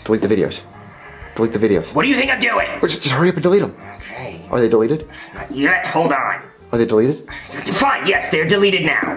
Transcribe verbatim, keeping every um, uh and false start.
Delete the videos. Delete the videos. What do you think I'm doing? Well, just, just hurry up and delete them. Okay. Are they deleted? Not yet. Hold on. Are they deleted? Fine. Yes, they're deleted now.